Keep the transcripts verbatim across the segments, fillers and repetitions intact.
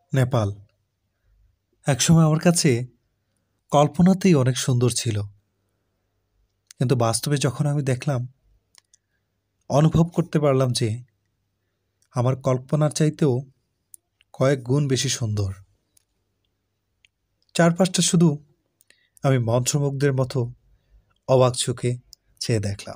নেপাল একসময় আমার কাছে কল্পনাতেই অনেক সুন্দর ছিল, কিন্তু বাস্তবে যখন আমি দেখলাম, অনুভব করতে পারলাম যে আমার কল্পনার চাইতেও কয়েক গুণ বেশি সুন্দর। চারপাশটা শুধু আমি মন্ত্রমুগ্ধের মতো অবাক চোখে চেয়ে দেখলাম।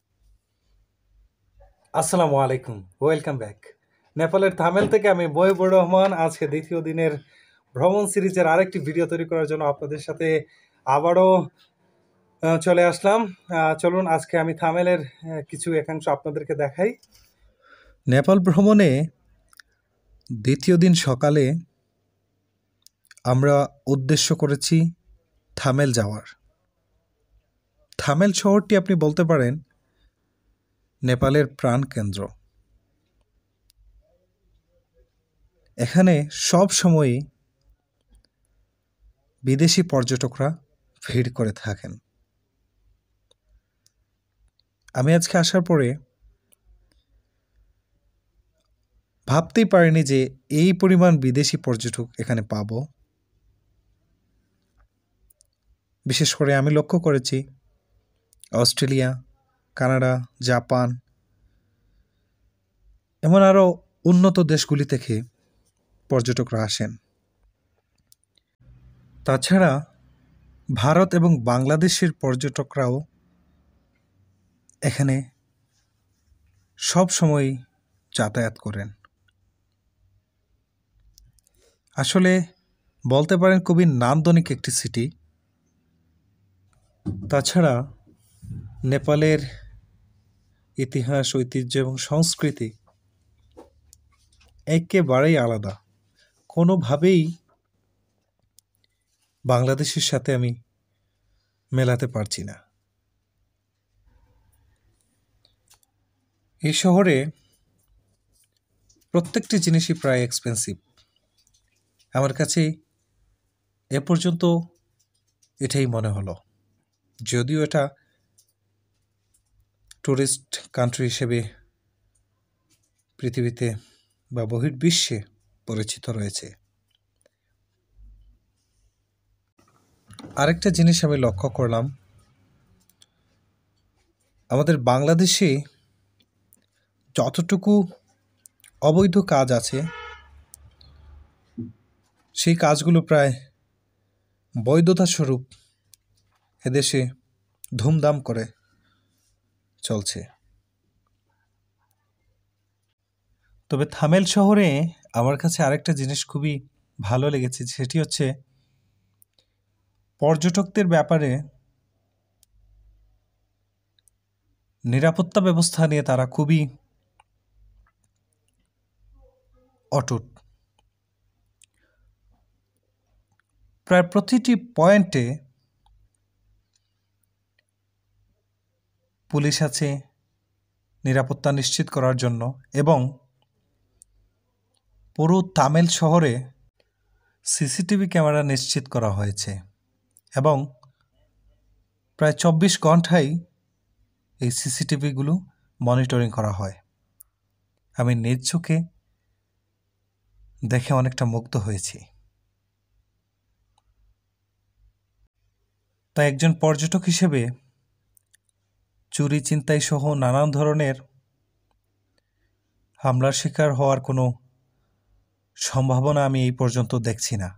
আসসালামু আলাইকুম, ওয়েলকাম ব্যাক। নেপালের থামেল থেকে আমি মহিবুর রহমান। আজকে দ্বিতীয় দিনের ভ্রমণ সিরিজের আরেকটি ভিডিও তৈরি করার জন্য আপনাদের সাথে আবারও আহ, চলে আসলাম। আহ, চলুন আজকে আমি থামেলের আহ, কিছু একাংশ আপনাদেরকে দেখাই। নেপাল ভ্রমণে দ্বিতীয় দিন সকালে আমরা উদ্দেশ্য করেছি থামেল যাওয়ার। থামেল শহরটি আপনি বলতে পারেন নেপালের প্রাণকেন্দ্র। এখানে সব সময়ই বিদেশি পর্যটকরা ভিড় করে থাকেন। আমি আজকে আসার পরে ভাবতেই পারিনি যে এই পরিমাণ বিদেশি পর্যটক এখানে পাব। বিশেষ করে আমি লক্ষ্য করেছি অস্ট্রেলিয়া, কানাডা, জাপান এমন আরও উন্নত দেশগুলি থেকে পর্যটকরা আসেন। তাছাড়া ভারত এবং বাংলাদেশের পর্যটকরাও এখানে সব সময় যাতায়াত করেন। আসলে বলতে পারেন খুবই নান্দনিক একটি সিটি। তাছাড়া নেপালের ইতিহাস, ঐতিহ্য এবং সংস্কৃতি একেবারেই আলাদা। কোনোভাবেই বাংলাদেশের সাথে আমি মেলাতে পারছি না। এই শহরে প্রত্যেকটি জিনিসই প্রায় এক্সপেন্সিভ। আমার কাছে এ পর্যন্ত এটাই মনে হলো, যদিও এটা টুরিস্ট কান্ট্রি হিসেবে পৃথিবীতে বা বহির্বিশ্বে পরিচিত রয়েছে। আরেকটা জিনিস আমি লক্ষ্য করলাম, আমাদের বাংলাদেশে যতটুকু অবৈধ কাজ আছে সেই কাজগুলো প্রায় বৈধতা স্বরূপ এদেশে ধুমধাম করে চলছে। তবে থামেল শহরে আমার কাছে আরেকটা জিনিস খুবই ভালো লেগেছে, সেটি হচ্ছে পর্যটকদের ব্যাপারে নিরাপত্তা ব্যবস্থা নিয়ে তারা খুবই অটুট। প্রায় প্রতিটি পয়েন্টে পুলিশ আছে নিরাপত্তা নিশ্চিত করার জন্য, এবং পুরো তামিল শহরে সিসিটিভি ক্যামেরা নিশ্চিত করা হয়েছে, এবং প্রায় চব্বিশ ঘন্টাই এই সিসিটিভিগুলো মনিটরিং করা হয়। আমি নিজ চোখে দেখে অনেকটা মুগ্ধ হয়েছি। তাই একজন পর্যটক হিসেবে চুরি, ছিনতাই সহ নানান ধরনের হামলার শিকার হওয়ার কোনো সম্ভাবনা আমি এই পর্যন্ত দেখছি না।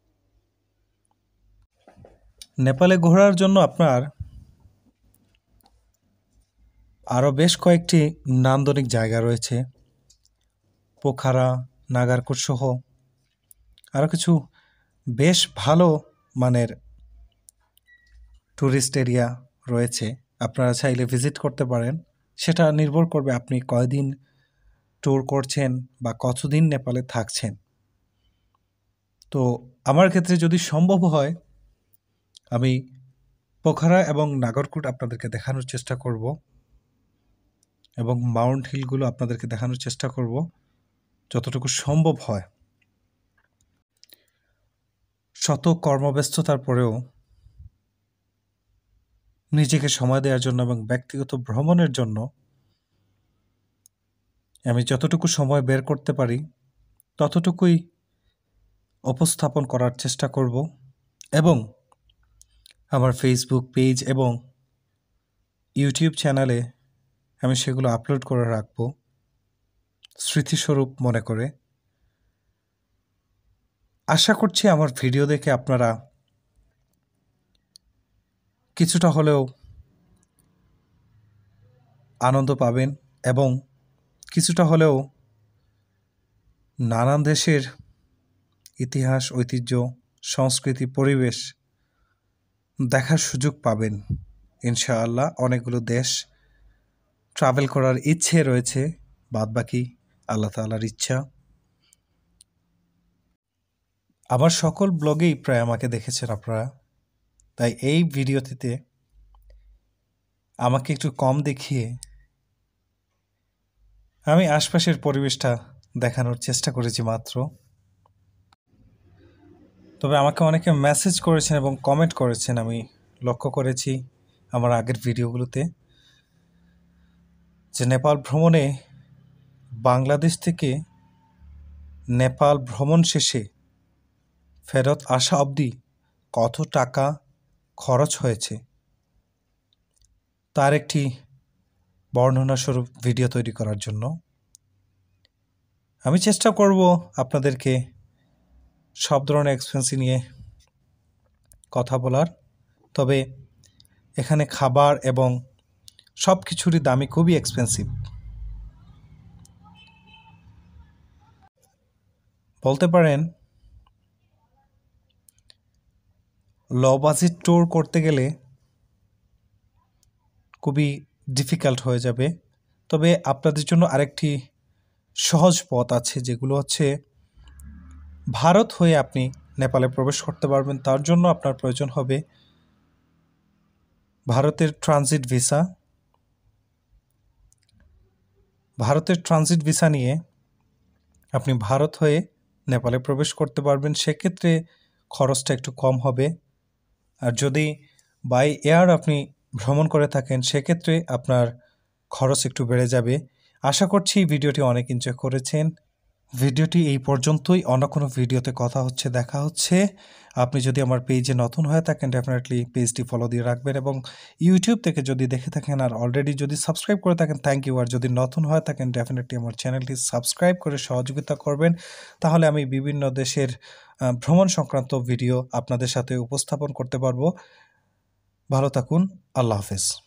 নেপালে ঘোরার জন্য আপনার আরও বেশ কয়েকটি নান্দনিক জায়গা রয়েছে। পোখারা, নাগারকোট সহ আরও কিছু বেশ ভালো মানের ট্যুরিস্ট এরিয়া রয়েছে, আপনারা চাইলে ভিজিট করতে পারেন। সেটা নির্ভর করবে আপনি কয়দিন ট্যুর করছেন বা কতদিন নেপালে থাকছেন। তো আমার ক্ষেত্রে যদি সম্ভব হয় আমি পোখারা এবং নাগরকোট আপনাদেরকে দেখানোর চেষ্টা করব, এবং মাউন্ট হিলগুলো আপনাদেরকে দেখানোর চেষ্টা করব যতটুকু সম্ভব হয়। শত কর্মব্যস্ততার পরেও নিজেকে সময় দেওয়ার জন্য এবং ব্যক্তিগত ভ্রমণের জন্য আমি যতটুকু সময় বের করতে পারি ততটুকুই উপস্থাপন করার চেষ্টা করব এবং আমার ফেসবুক পেজ এবং ইউটিউব চ্যানেলে আমি সেগুলো আপলোড করে রাখব স্মৃতিস্বরূপ মনে করে। আশা করছি আমার ভিডিও দেখে আপনারা কিছুটা হলেও আনন্দ পাবেন এবং কিছুটা হলেও নানান দেশের ইতিহাস, ঐতিহ্য, সংস্কৃতি, পরিবেশ দেখার সুযোগ পাবেন। ইনশাআল্লাহ অনেকগুলো দেশ ট্রাভেল করার ইচ্ছে রয়েছে, বাদবাকি আল্লাহ তাআলার ইচ্ছা। আমার সকল ব্লগেই প্রায় আমাকে দেখেছেন আপনারা, তাই এই ভিডিওটিতে আমাকে একটু কম দেখিয়ে আমি আশপাশের পরিবেশটা দেখানোর চেষ্টা করেছি মাত্র। তবে আমাকে অনেকে মেসেজ করেছেন এবং কমেন্ট করেছেন, আমি লক্ষ্য করেছি আমার আগের ভিডিওগুলোতে, যে নেপাল ভ্রমণে বাংলাদেশ থেকে নেপাল ভ্রমণ শেষে ফেরত আসা অবধি কত টাকা খরচ হয়েছে তার একটি বর্ণনাস্বরূপ ভিডিও তৈরি করার জন্য। আমি চেষ্টা করব আপনাদেরকে সব ধরনের এক্সপেন্স নিয়ে কথা বলার, তবে এখানে খাবার এবং সব কিছুরই দামই খুবই এক্সপেন্সিভ। বলতে পারেন লো বাজেট ট্যুর করতে গেলে খুবই ডিফিকাল্ট হয়ে যাবে। তবে আপনাদের জন্য আরেকটি সহজ পথ আছে, যেগুলো হচ্ছে ভারত হয়ে আপনি নেপালে প্রবেশ করতে পারবেন। তার জন্য আপনার প্রয়োজন হবে ভারতের ট্রানজিট ভিসা। ভারতের ট্রানজিট ভিসা নিয়ে আপনি ভারত হয়ে নেপালে প্রবেশ করতে পারবেন। সেক্ষেত্রে খরচটা একটু কম হবে। আর যদি বাই এয়ার আপনি ভ্রমণ করে থাকেন সেক্ষেত্রে আপনার খরচ একটু বেড়ে যাবে। আশা করছি ভিডিওটি অনেক এনজয় করেছেন। ভিডিওটি এই পর্যন্তই, অন্য কোনো ভিডিওতে কথা হচ্ছে, দেখা হচ্ছে। আপনি যদি আমার পেজে নতুন হয়ে থাকেন ডেফিনেটলি পেজটি ফলো দিয়ে রাখবেন, এবং ইউটিউব থেকে যদি দেখে থাকেন আর অলরেডি যদি সাবস্ক্রাইব করে থাকেন থ্যাংক ইউ। আর যদি নতুন হয়ে থাকেন ডেফিনেটলি আমার চ্যানেলটি সাবস্ক্রাইব করে সহযোগিতা করবেন, তাহলে আমি বিভিন্ন দেশের ভ্রমণ সংক্রান্ত ভিডিও আপনাদের সাথে উপস্থাপন করতে পারবো। ভালো থাকুন, আল্লাহ হাফেজ।